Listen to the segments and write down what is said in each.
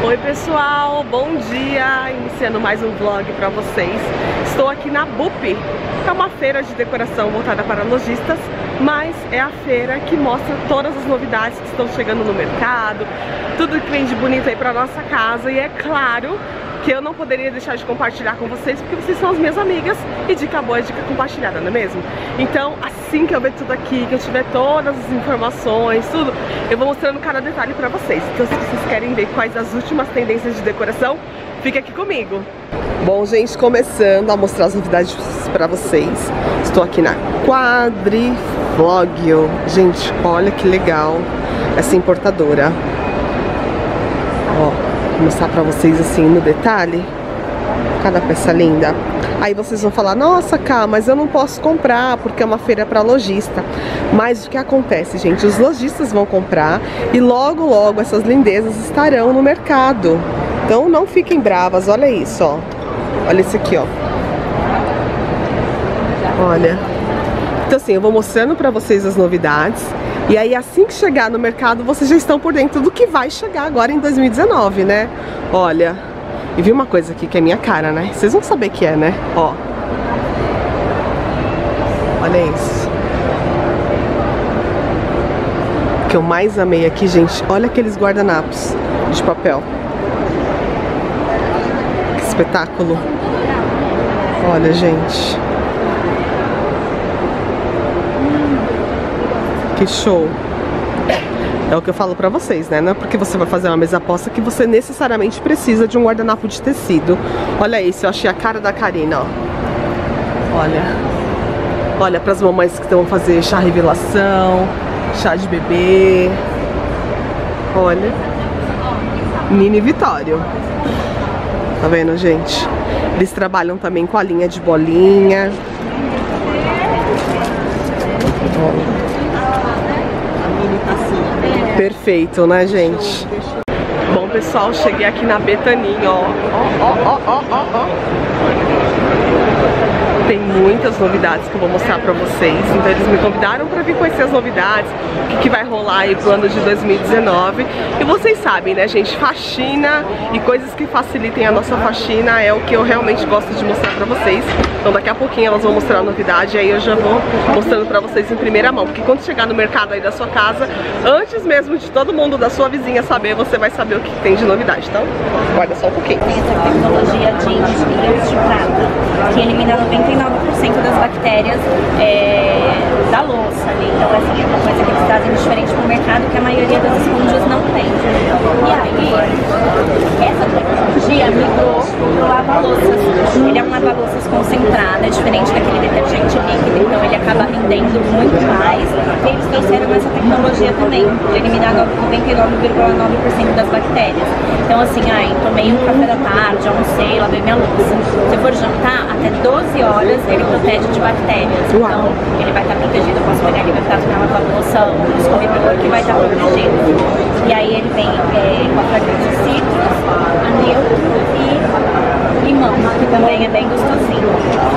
Oi pessoal, bom dia! Iniciando mais um vlog pra vocês. Estou aqui na BUP, que é uma feira de decoração voltada para lojistas, mas é a feira que mostra todas as novidades que estão chegando no mercado, tudo que vem de bonito aí pra nossa casa. E é claro que eu não poderia deixar de compartilhar com vocês, porque vocês são as minhas amigas e dica boa é dica compartilhada, não é mesmo? Então, assim que eu ver tudo aqui, que eu tiver todas as informações, tudo, eu vou mostrando cada detalhe pra vocês. Então, se vocês querem ver quais as últimas tendências de decoração, fica aqui comigo. Bom, gente, começando a mostrar as novidades pra vocês. Estou aqui na Quadrivlogio. Gente, olha que legal essa importadora. Ó, vou mostrar pra vocês assim no detalhe. Cada peça linda. Aí vocês vão falar, nossa, Cá, mas eu não posso comprar porque é uma feira para lojista. Mas o que acontece, gente? Os lojistas vão comprar e logo, logo essas lindezas estarão no mercado. Então não fiquem bravas, olha isso, ó. Olha esse aqui, ó. Olha. Então assim, eu vou mostrando pra vocês as novidades. E aí assim que chegar no mercado, vocês já estão por dentro do que vai chegar agora em 2019, né? Olha. E vi uma coisa aqui que é minha cara, né? Vocês vão saber que é, né? Ó. Olha isso. O que eu mais amei aqui, gente, olha aqueles guardanapos de papel. Que espetáculo. Olha, gente. Que show. É o que eu falo pra vocês, né? Não é porque você vai fazer uma mesa posta que você necessariamente precisa de um guardanapo de tecido. Olha isso, eu achei a cara da Karina, ó. Olha. Olha pras mamães que vão fazer chá revelação, chá de bebê. Olha. Mini Vitório. Tá vendo, gente? Eles trabalham também com a linha de bolinha. Olha. Perfeito, né, gente? Bom, pessoal, cheguei aqui na Betaninha, ó. Ó. Tem muitas novidades que eu vou mostrar pra vocês. Então eles me convidaram pra vir conhecer as novidades, o que vai rolar aí pro ano de 2019. E vocês sabem, né, gente? Faxina e coisas que facilitem a nossa faxina é o que eu realmente gosto de mostrar pra vocês. Então daqui a pouquinho elas vão mostrar a novidade e aí eu já vou mostrando pra vocês em primeira mão. Porque quando chegar no mercado aí da sua casa, antes mesmo de todo mundo da sua vizinha saber, você vai saber o que tem de novidade. Então, guarda só um pouquinho. Tem essa tecnologia de íons de prata, que elimina 99% das bactérias da louça ali. Então essa é uma coisa que eles trazem diferente pro mercado, que a maioria das esponjas não tem. E aí, essa tecnologia migrou pro lava-louças. Ele é um lava-louças concentrado, é diferente daquele detergente líquido, então ele acaba rendendo muito mais. E eles trouxeram essa tecnologia também, de eliminar 99,9% das bactérias. Então assim, tomei um café da tarde, almocei, lavei minha louça. Se eu for jantar, até 12 horas ele protege de bactérias. Então ele vai estar protegido, eu posso pegar ele vai estar na lava-louça, no escorredor que vai estar protegido. E aí ele vem com a fragrância de citros, neutro e limão, que também é bem gostosinho.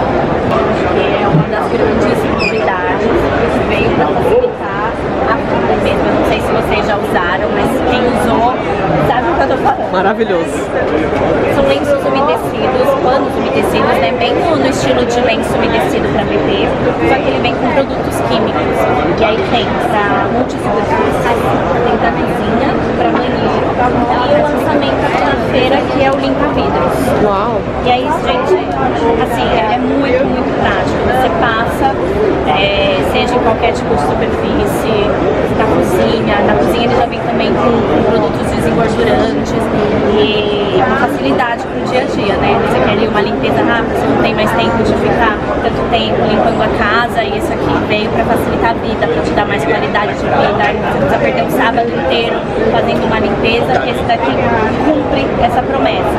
É uma das grandes novidades que veio para facilitar a vida mesmo. Eu não sei se vocês já usaram, mas quem usou sabe o que eu tô falando. Maravilhoso. São lenços umedecidos, panos umedecidos, né? Bem no estilo de lenço umedecido para bebê, só que ele vem com produtos químicos. E aí tem para multissuperfície, tem para cozinha, para banheiro, e o lançamento aqui na feira que é o limpa-vidros. Uau! E aí, gente, assim, é muito prático. Você passa, seja em qualquer tipo de superfície, na cozinha ele já vem também com produtos desengordurantes e uma facilidade pro dia a dia, né? Você quer ali uma limpeza rápida, você não tem mais tempo de ficar tanto tempo limpando a casa, e esse aqui veio para facilitar a vida, para te dar mais qualidade de vida. Você não precisa perder um sábado inteiro fazendo uma limpeza, que esse daqui cumpre essa promessa.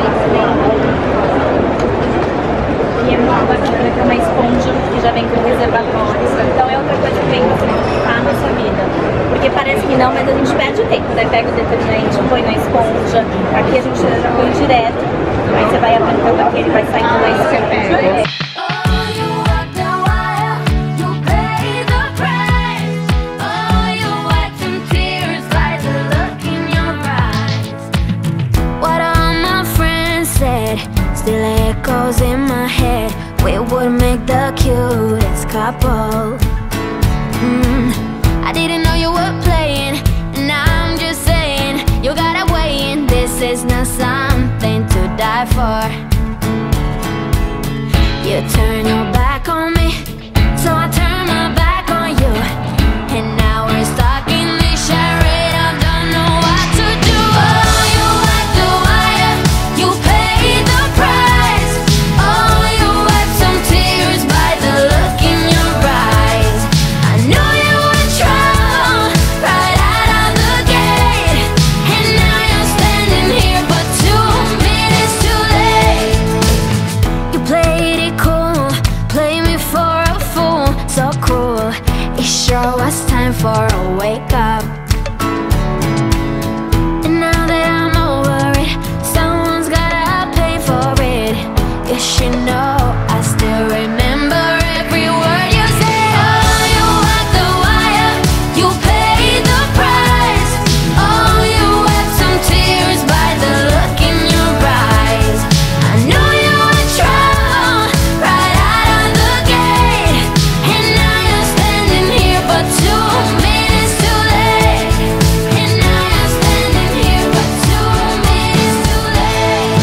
E é muito bacana, que é uma esponja que já vem com reservatórios. Então é outra coisa que vem facilitar a nossa vida. Porque parece que não, mas a gente perde o tempo, né? Pega o detergente, põe na esponja. Aqui a gente já põe direto. Aí você vai apertando aqui, ele vai saindo da esponja. still echoes in my head. We would make the cutest couple. I didn't know you were playing, and I'm just saying, you gotta weigh in. This is not something to die for. You turn your back on me, so I turn my back on you. And now we're stuck in this charade. I don't know what to do. Oh, you act the wire, you pay the price. Oh, you wiped some tears by the look in your eyes. I knew you were trouble right out of the gate, and now you're standing here, but 2 minutes too late. You played it cool, play me for a fool, so cruel. It sure was time for a wake up. And now that I'm over it, someone's gotta pay for it. You should know I still remember every word you said. Oh, you walked the wire, you paid the price. Oh, you wept some tears by the look in your eyes. I knew you were trouble right out of the gate, and now you're standing here, but 2 minutes too late. And now you're standing here, but 2 minutes too late.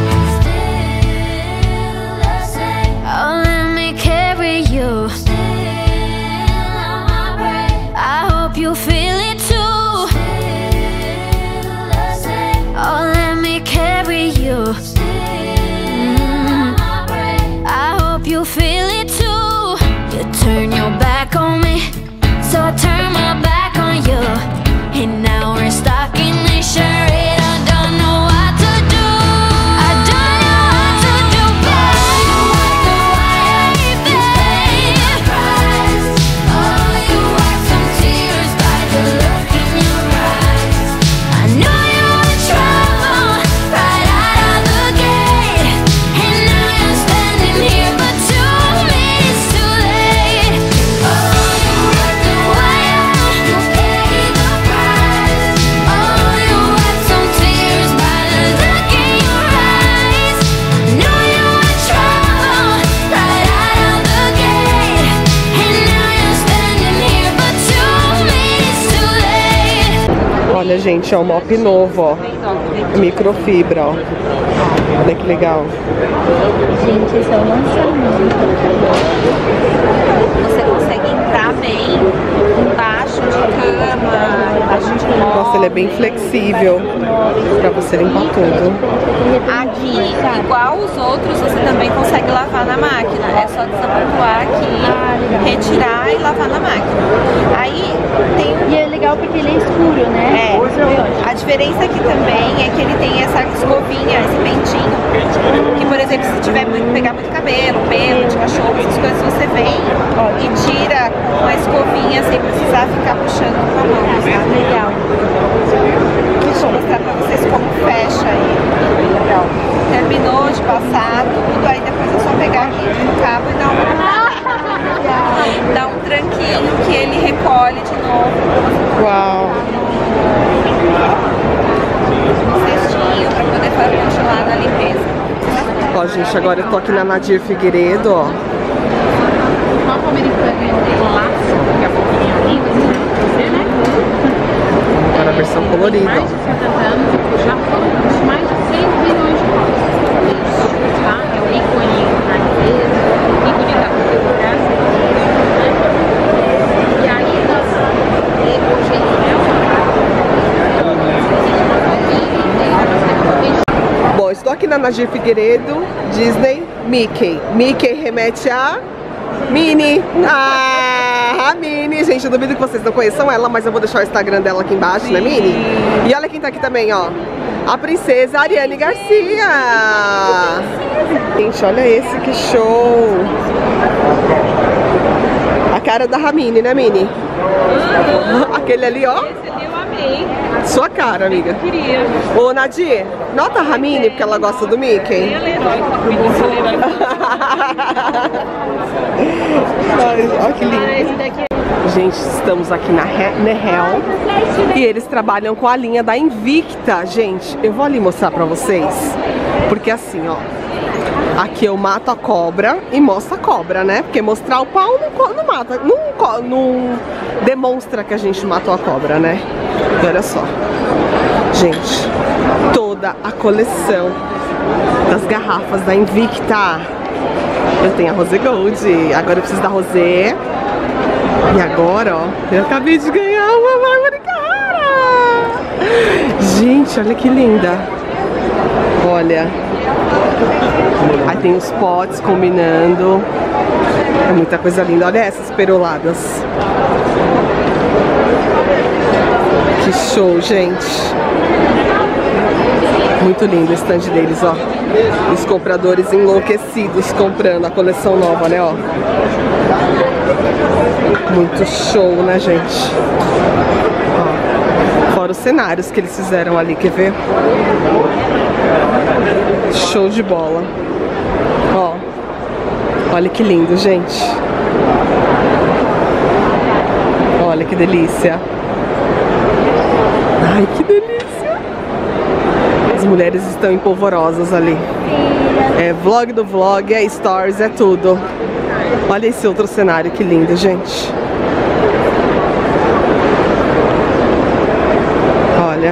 Still the same. Oh, let me carry you. Still on my brain. I hope you feel it too. Still the same. Oh, let me carry you. Still on my brain. I hope you feel it too. You turn your back on me, so I turn my back on you. And now we're stuck in this charade. I don't know what to do. I don't know what to do, babe. You walked the wire, you paid the price. Oh, you wiped some tears by the look in your eyes. I knew you were trouble right out of the gate, and now you're standing here, but 2 minutes too late. Oh, you walked the wire, you paid the price. Oh, you wiped some tears by the look in your eyes. I knew you were trouble right out of the gate, and now you're standing here, but 2 minutes too late. Olha, gente, é um mop novo, ó. Microfibra, ó. Olha que legal. Gente, esse é o lançamento. Você consegue entrar bem embaixo de cama, embaixo de móvel. Nossa, ele é bem flexível pra você limpar tudo. Aqui, igual os outros, você também consegue lavar na máquina. É só desabotoar aqui, retirar e lavar na máquina. Aí tem... E é legal porque ele é escuro, né? A diferença aqui também é que ele tem essa escovinha, esse pentinho, que, por exemplo, se tiver pegar muito cabelo, pelo de cachorro, essas coisas, você vem e tira com a escovinha sem precisar ficar puxando com a mão, tá? Legal. Deixa eu mostrar pra vocês como fecha ele. Legal. Terminou de passar tudo, aí depois é só pegar aqui no cabo e dar um tranquinho que ele recolhe de novo. Uau! Um cestinho pra poder continuar na limpeza. Ó, gente, agora eu tô aqui na Nadir Figueiredo, ó. Copo americano laço, que é a pouquinho lindo, né? Agora a versão colorida, Mais de 70 anos e o Japão produz mais de 100 milhões de copos. Tá? É o ícone da empresa, ícone da cultura. E aí, Bom, estou aqui na Nadir Figueiredo, Disney, Mickey. Mickey remete a Minnie. Ah, a Minnie. Gente, eu duvido que vocês não conheçam ela, mas eu vou deixar o Instagram dela aqui embaixo, né, Minnie? E olha quem tá aqui também, ó. A princesa Ariane Garcia. Gente, olha esse, que show. A cara da Ramine, né, Minnie? Aquele ali, ó. Esse ali eu amei. Sua cara, amiga. Eu queria. Ô, Nadir, nota a Ramine, porque ela gosta do Mickey. Ela é herói. Olha que lindo. Gente, estamos aqui na Nehel e eles trabalham com a linha da Invicta. Gente, eu vou ali mostrar pra vocês, porque assim, ó, Aqui eu mato a cobra e mostro a cobra, né? Porque mostrar o pau não mata, não demonstra que a gente matou a cobra, né? E olha só, gente, toda a coleção das garrafas da Invicta. Eu tenho a Rosé Gold, agora eu preciso da Rosé. E agora, ó, eu acabei de ganhar uma Bárbara Carrara. Gente, olha que linda. Olha. Aí tem os potes combinando. É muita coisa linda. Olha essas peroladas. Que show, gente. Muito lindo o stand deles, ó. Os compradores enlouquecidos comprando a coleção nova, né, ó. Muito show, né, gente? Ó. Fora os cenários que eles fizeram ali, quer ver? Show de bola. Ó. Olha que lindo, gente. Olha que delícia. Ai, que delícia. As mulheres estão empolvorosas ali. É vlog do vlog, é stories, é tudo. Olha esse outro cenário, que lindo, gente. Olha.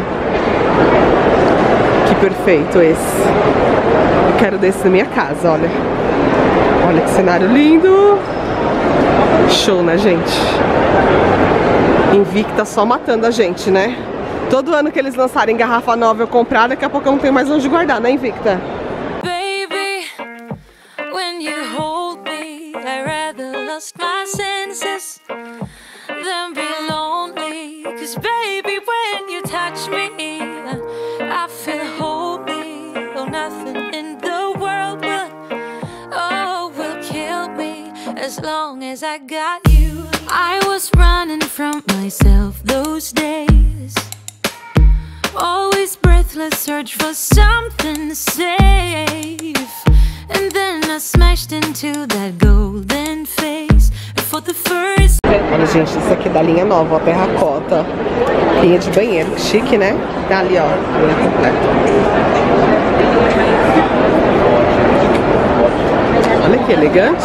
Que perfeito esse. Eu quero desse na minha casa, olha. Olha que cenário lindo. Show, né, gente? Invicta só matando a gente, né? Todo ano que eles lançarem garrafa nova eu comprar, daqui a pouco eu não tenho mais onde guardar, né, Invicta? Baby, when you hold me, I rather lost my senses than be lonely. 'Cause baby, when you touch me, I feel holy. Oh, nothing in the world will kill me as long as I got you. I was running from myself those days. Always breathless, search for something safe. And then I smashed into that golden face for the first. Olha, gente, isso aqui é da linha nova, ó, terracota. Linha de banheiro, chique, né? Tá ali, ó, linha completa. Olha que elegante.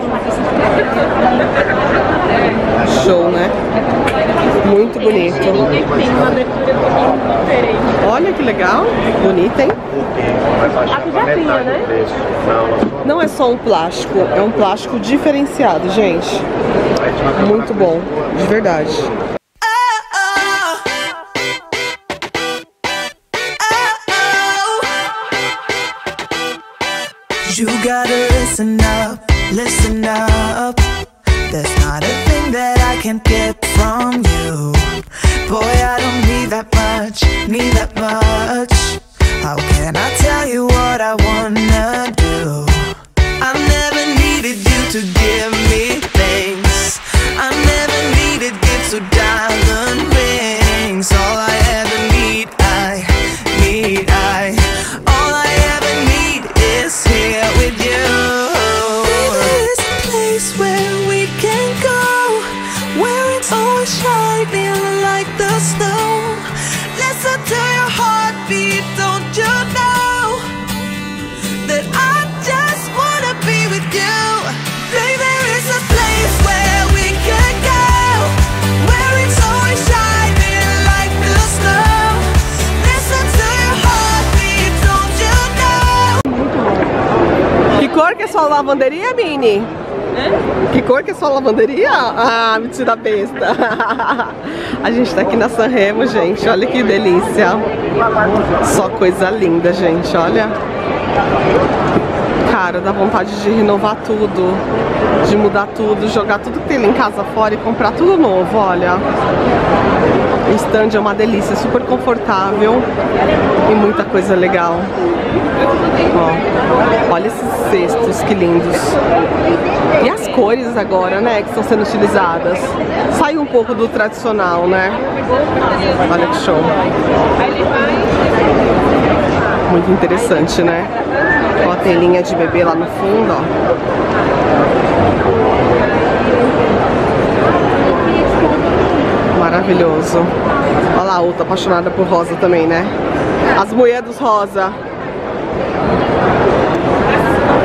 Show, né? Muito bonito. Olha que legal. Bonita, hein? Não é só um plástico, é um plástico diferenciado, gente. Muito bom, de verdade. You gotta listen up. There's not a thing that I can't get from you. Boy, I don't need that much. How can I tell you what I wanna do? I never needed you to give me things. I never needed gifts or diamond rings. All I ever need, all I ever need is here with you. There's a place where we can go, where it's always shining like the snow. Listen to your heartbeat, don't you know that I just wanna be with you? Baby, there is a place where we can go, where it's always shining like the snow. Listen to your heartbeat, don't you know? Que cor que é sua lavanderia, Mini? Que cor que é sua lavanderia? Ah, mentira besta. A gente tá aqui na Sanremo, gente. Olha que delícia. Só coisa linda, gente. Olha. Cara, dá vontade de renovar tudo, de mudar tudo, jogar tudo que tem lá em casa fora e comprar tudo novo, olha. O stand é uma delícia, super confortável e muita coisa legal. Ó, olha esses cestos, que lindos. E as cores agora, né, que estão sendo utilizadas. Sai um pouco do tradicional, né? Olha que show. Muito interessante, né? Ó, tem linha de bebê lá no fundo, ó. Maravilhoso. Olha lá a outra apaixonada por rosa também, né? As mulheres dos rosa.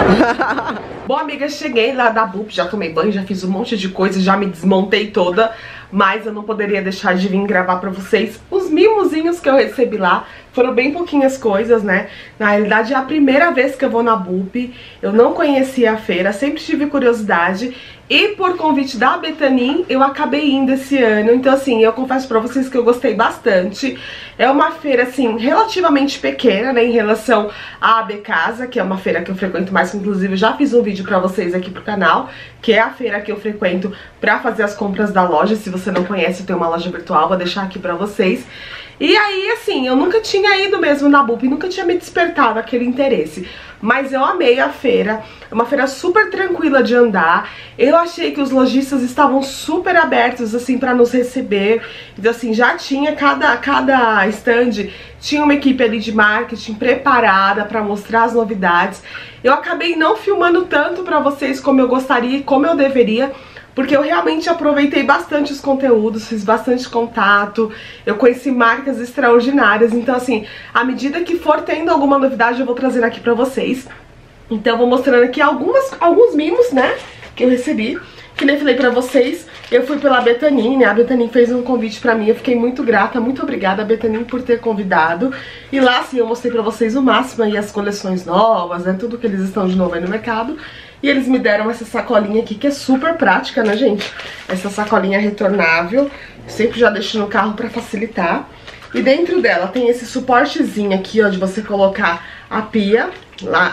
Bom, amiga, cheguei lá da BUP, já tomei banho, já fiz um monte de coisa, já me desmontei toda, mas eu não poderia deixar de vir gravar pra vocês os mimozinhos que eu recebi lá. Foram bem pouquinhas coisas, né? Na realidade é a primeira vez que eu vou na BUP, eu não conhecia a feira, sempre tive curiosidade. E por convite da Betanin, eu acabei indo esse ano. Então assim, eu confesso pra vocês que eu gostei bastante. É uma feira assim, relativamente pequena, né, em relação à AB Casa, que é uma feira que eu frequento mais, que inclusive eu já fiz um vídeo pra vocês aqui pro canal, que é a feira que eu frequento pra fazer as compras da loja. Se você não conhece, eu tenho uma loja virtual, vou deixar aqui pra vocês. E aí, assim, eu nunca tinha ido mesmo na BUP, nunca tinha me despertado aquele interesse. Mas eu amei a feira, é uma feira super tranquila de andar. Eu achei que os lojistas estavam super abertos, assim, pra nos receber. Então, assim, já tinha, cada stand tinha uma equipe ali de marketing preparada pra mostrar as novidades. Eu acabei não filmando tanto pra vocês como eu gostaria e como eu deveria, porque eu realmente aproveitei bastante os conteúdos, fiz bastante contato, eu conheci marcas extraordinárias. Então assim, à medida que for tendo alguma novidade eu vou trazendo aqui pra vocês. Então eu vou mostrando aqui alguns mimos, né, que eu recebi. Que nem falei pra vocês, eu fui pela Betanin, né, a Betanin fez um convite pra mim, eu fiquei muito grata, muito obrigada a Betanin por ter convidado. E lá assim eu mostrei pra vocês o máximo aí, as coleções novas, né, tudo que eles estão de novo aí no mercado. E eles me deram essa sacolinha aqui, que é super prática, né, gente? Essa sacolinha retornável, eu sempre já deixo no carro pra facilitar. E dentro dela tem esse suportezinho aqui, ó, de você colocar a pia, lá,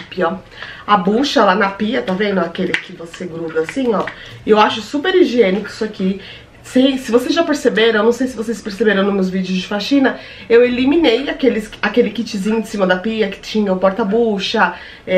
a bucha lá na pia, tá vendo? Aquele que você gruda assim, ó. E eu acho super higiênico isso aqui. Se vocês já perceberam, eu não sei se vocês perceberam nos meus vídeos de faxina, eu eliminei aquele kitzinho de cima da pia que tinha o porta-bucha,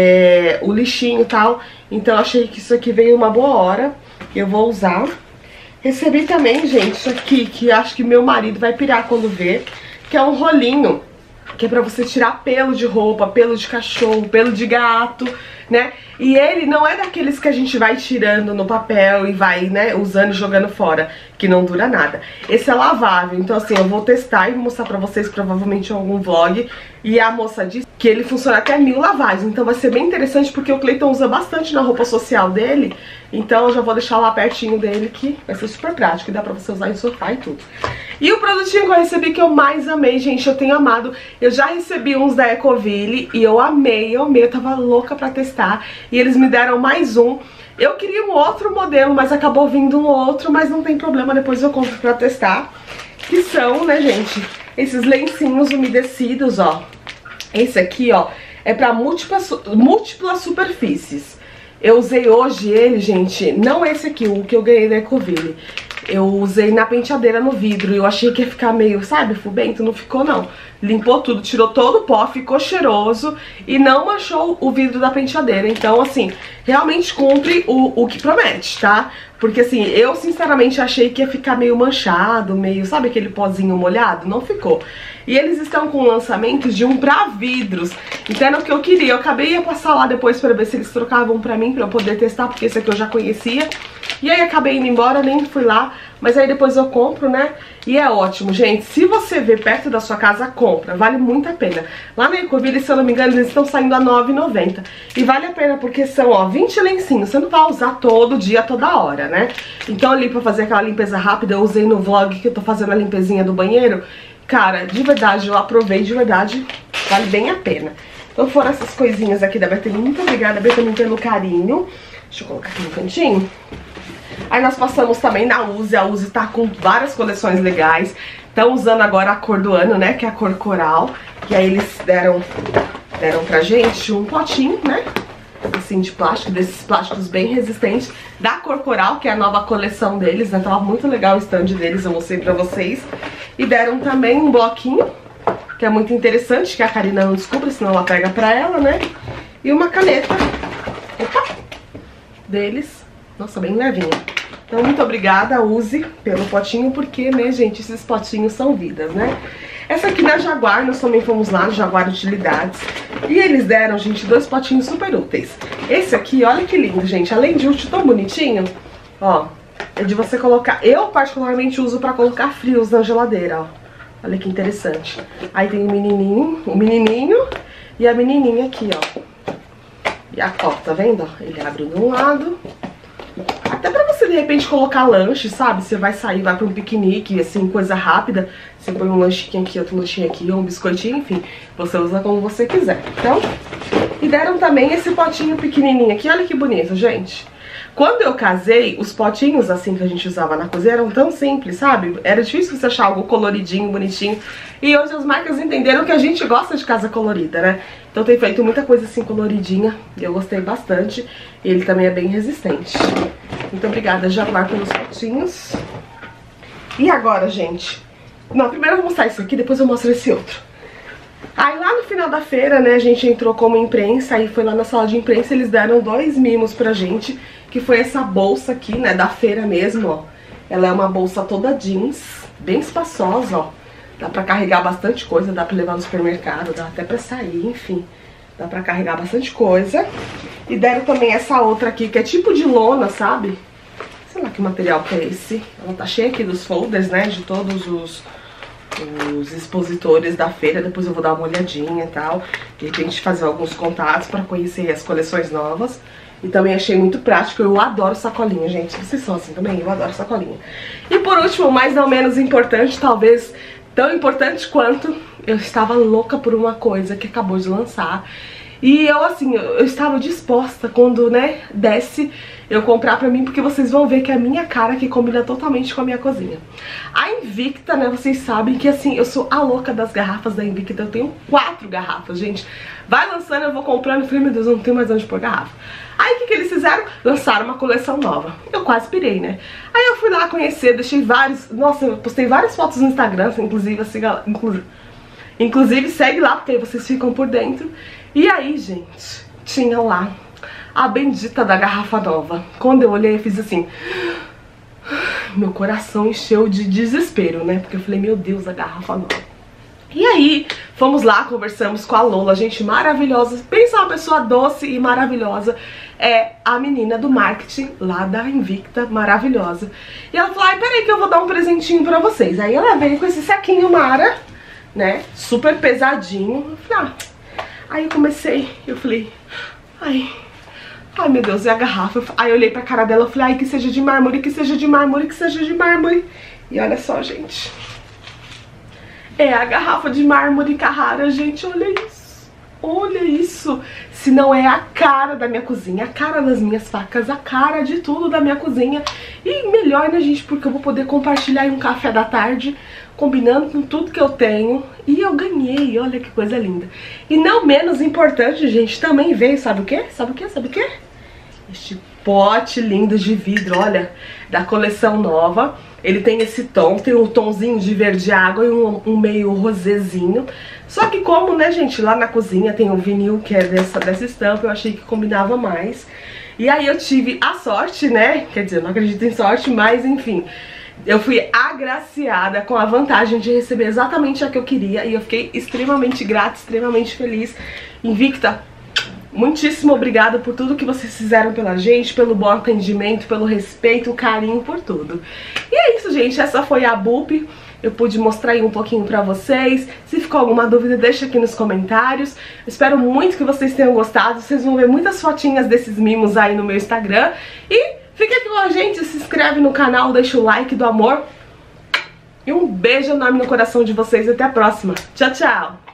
o lixinho e tal. Então eu achei que isso aqui veio uma boa hora, eu vou usar. Recebi também, gente, isso aqui, que acho que meu marido vai pirar quando ver, que é um rolinho, que é pra você tirar pelo de roupa, pelo de cachorro, pelo de gato, né? E ele não é daqueles que a gente vai tirando no papel e vai, né, usando e jogando fora, que não dura nada. Esse é lavável, então assim, eu vou testar e vou mostrar pra vocês provavelmente em algum vlog. E a moça disse que ele funciona até 1000 lavagens, então vai ser bem interessante porque o Cleiton usa bastante na roupa social dele. Então eu já vou deixar lá pertinho dele, que vai ser super prático e dá pra você usar em sofá e tudo. E o produtinho que eu recebi que eu mais amei, gente, eu tenho amado. Eu já recebi uns da Ecoville e eu amei, eu tava louca pra testar. E eles me deram mais um. Eu queria um outro modelo, mas acabou vindo um outro, mas não tem problema, depois eu compro pra testar. Que são, né, gente, esses lencinhos umedecidos, ó. Esse aqui, ó, é pra múltiplas superfícies. Eu usei hoje ele, gente, não esse aqui, o que eu ganhei da Ecoville. Eu usei na penteadeira no vidro e eu achei que ia ficar meio, sabe, fubento, não ficou não. Limpou tudo, tirou todo o pó, ficou cheiroso e não manchou o vidro da penteadeira. Então, assim, realmente cumpre o que promete, tá? Porque, assim, eu sinceramente achei que ia ficar meio manchado, meio, sabe aquele pozinho molhado? Não ficou. E eles estão com lançamentos de um pra vidros. Então era o que eu queria. Eu acabei de passar lá depois pra ver se eles trocavam pra mim, pra eu poder testar, porque esse aqui eu já conhecia. E aí acabei indo embora, nem fui lá, mas aí depois eu compro, né? E é ótimo, gente. Se você vê perto da sua casa, compra. Vale muito a pena. Lá na Ecoville, se eu não me engano, eles estão saindo a R$ 9,90. E vale a pena porque são, ó, 20 lencinhos. Você não vai usar todo dia, toda hora, né? Então ali pra fazer aquela limpeza rápida, eu usei no vlog que eu tô fazendo a limpezinha do banheiro. Cara, de verdade, eu aprovei, de verdade, vale bem a pena. Então foram essas coisinhas aqui da Betanin. Muito obrigada, Betanin, pelo carinho. Deixa eu colocar aqui no cantinho. Aí nós passamos também na Uzi. A Uzi tá com várias coleções legais. Estão usando agora a cor do ano, né, que é a cor coral. E aí eles deram pra gente um potinho, né, assim, de plástico, desses plásticos bem resistentes, da cor coral, que é a nova coleção deles, né? Tava muito legal o stand deles, eu mostrei pra vocês. E deram também um bloquinho, que é muito interessante, que a Karina não descubra, senão ela pega pra ela, né? E uma caneta, opa, deles, nossa, bem levinha. Então, muito obrigada, Uzi, pelo potinho, porque, né, gente, esses potinhos são vidas, né? Essa aqui da Jaguar, nós também fomos lá no Jaguar Utilidades. E eles deram, gente, 2 potinhos super úteis. Esse aqui, olha que lindo, gente. Além de útil, tão bonitinho, ó, é de você colocar... Eu, particularmente, uso pra colocar frios na geladeira, ó. Olha que interessante. Aí tem o menininho e a menininha aqui, ó. E a ó, tá vendo? Ele abre de um lado. Até pra você, de repente, colocar lanche, sabe? Você vai sair, vai pra um piquenique, assim, coisa rápida. Você põe um lanchinho aqui, outro lanchinho aqui, ou um biscoitinho, enfim. Você usa como você quiser. Então, e deram também esse potinho pequenininho aqui. Olha que bonito, gente. Quando eu casei, os potinhos, assim, que a gente usava na cozinha eram tão simples, sabe? Era difícil você achar algo coloridinho, bonitinho. E hoje as marcas entenderam que a gente gosta de casa colorida, né? Então tem feito muita coisa assim coloridinha. E eu gostei bastante. E ele também é bem resistente. Muito obrigada, Jaguar, pelos potinhos. E agora, gente... Não, primeiro eu vou mostrar isso aqui, depois eu mostro esse outro. Aí lá no final da feira, né, a gente entrou como imprensa. Aí foi lá na sala de imprensa, eles deram 2 mimos pra gente. Que foi essa bolsa aqui, né, da feira mesmo, ó. Ela é uma bolsa toda jeans, bem espaçosa, ó. Dá pra carregar bastante coisa, dá pra levar no supermercado, dá até pra sair, enfim. Dá pra carregar bastante coisa. E deram também essa outra aqui, que é tipo de lona, sabe? Sei lá que material que é esse. Ela tá cheia aqui dos folders, né, de todos os expositores da feira. Depois eu vou dar uma olhadinha e tal. De repente fazer alguns contatos pra conhecer as coleções novas. E também achei muito prático, eu adoro sacolinha, gente. Vocês são assim também? Eu adoro sacolinha. E por último, mas não menos importante, talvez tão importante quanto, eu estava louca por uma coisa que acabou de lançar. E eu, assim, eu estava disposta quando, né, desce, eu comprar pra mim, porque vocês vão ver que é a minha cara que combina totalmente com a minha cozinha. A Invicta, né, vocês sabem que, assim, eu sou a louca das garrafas da Invicta. Eu tenho 4 garrafas, gente. Vai lançando, eu vou comprando. Eu falei, meu Deus, eu não tenho mais onde pôr garrafa. Aí o que eles fizeram? Lançaram uma coleção nova. Eu quase pirei, né? Aí eu fui lá conhecer, deixei vários... Nossa, eu postei várias fotos no Instagram, inclusive, inclusive segue lá, porque aí vocês ficam por dentro. E aí, gente, tinha lá a bendita da garrafa nova. Quando eu olhei, eu fiz assim... Meu coração encheu de desespero, né? Porque eu falei, meu Deus, a garrafa nova. E aí, fomos lá, conversamos com a Lola, gente maravilhosa. Pensa uma pessoa doce e maravilhosa. É a menina do marketing lá da Invicta, maravilhosa. E ela falou, ai, peraí que eu vou dar um presentinho pra vocês. Aí ela veio com esse saquinho Mara, né, super pesadinho. Eu falei, Aí eu falei, ai meu Deus, e a garrafa? Aí eu olhei pra cara dela e falei, ai, que seja de mármore, que seja de mármore, que seja de mármore. E olha só, gente. É a garrafa de mármore Carrara, gente, olha isso. Olha isso. Se não é a cara da minha cozinha, a cara das minhas facas, a cara de tudo da minha cozinha. E melhor, né, gente, porque eu vou poder compartilhar aí um café da tarde, combinando com tudo que eu tenho. E eu ganhei, olha que coisa linda. E não menos importante, gente, também veio, sabe o quê? Sabe o quê? Sabe o quê? Este pote lindo de vidro, olha, da coleção nova. Ele tem esse tom, tem um tomzinho de verde água e um meio rosézinho. Só que como, né, gente, lá na cozinha tem um vinil que é dessa estampa, eu achei que combinava mais. E aí eu tive a sorte, né, quer dizer, eu não acredito em sorte, mas enfim, eu fui agraciada com a vantagem de receber exatamente a que eu queria. E eu fiquei extremamente grata, extremamente feliz. Invicta, muitíssimo obrigada por tudo que vocês fizeram pela gente, pelo bom atendimento, pelo respeito, carinho, por tudo. E é isso, gente, essa foi a BUP. Eu pude mostrar aí um pouquinho pra vocês. Se ficou alguma dúvida, deixa aqui nos comentários. Eu espero muito que vocês tenham gostado. Vocês vão ver muitas fotinhas desses mimos aí no meu Instagram. E fica aqui com a gente, se inscreve no canal, deixa o like do amor. E um beijo enorme no coração de vocês. Até a próxima. Tchau, tchau!